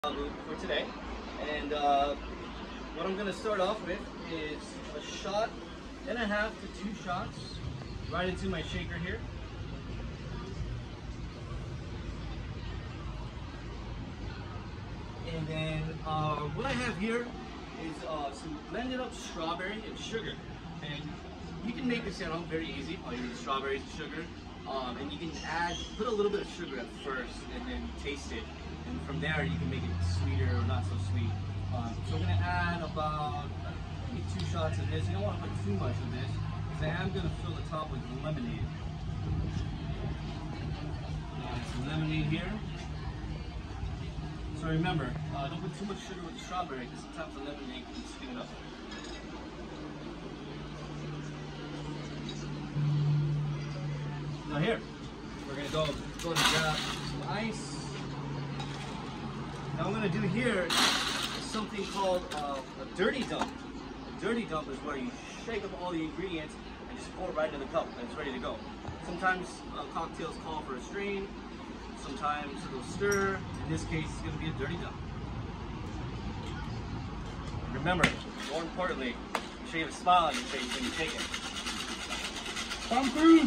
For today, and what I'm going to start off with is a shot and a half to 2 shots right into my shaker here. And then what I have here is some blended up strawberry and sugar, and you can make this at home very easy. All you need is strawberries and sugar, and you can put a little bit of sugar at first and then taste it. And from there, you can make it sweeter or not so sweet. So we're going to add about maybe 2 shots of this. You don't want to put too much of this, because I am going to fill the top with lemonade. Some lemonade here. So remember, don't put too much sugar with the strawberry, because sometimes the lemonade can sweeten it up. Now here, we're going to go and grab some ice. Now what I'm going to do here is something called a dirty dump. A dirty dump is where you shake up all the ingredients and just pour it right into the cup and it's ready to go. Sometimes cocktails call for a strain, sometimes it'll stir. In this case, it's going to be a dirty dump. Remember, more importantly, you should have a smile on your face when you take it. Tom Cruise!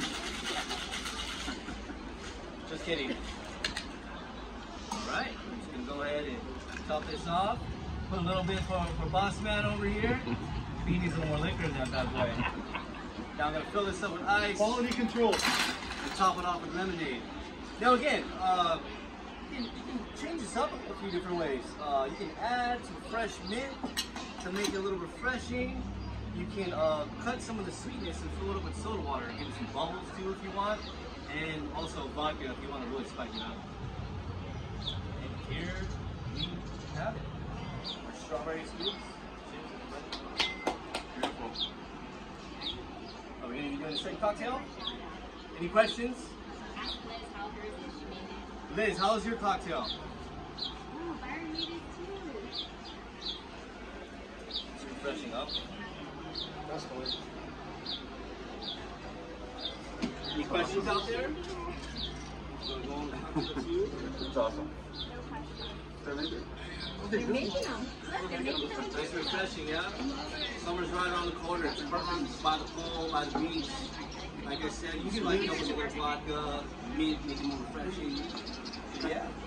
Just kidding. Alright, I'm just going to go ahead and top this off. Put a little bit for Boss Man over here. He needs a little more liquor in that bad boy. Now I'm going to fill this up with ice. Quality control. And top it off with lemonade. Now again, you can change this up a few different ways. You can add some fresh mint to make it a little refreshing. You can cut some of the sweetness and fill it up with soda water and give it some bubbles too if you want. And also vodka if you want to really spike it up. And here we have it. Our strawberry scoops. Beautiful. Are we going to be doing the same cocktail? Any questions? Liz, how's your cocktail? Oh, Byron made it too. It's refreshing up. That's delicious. Any questions out there? It's awesome. They're making them. Look, they're making them. Nice and refreshing, yeah? Summer's right around the corner. It's perfect by the pool, by the beach. Like I said, you can light it up with a little vodka, mint, make it more refreshing. Yeah.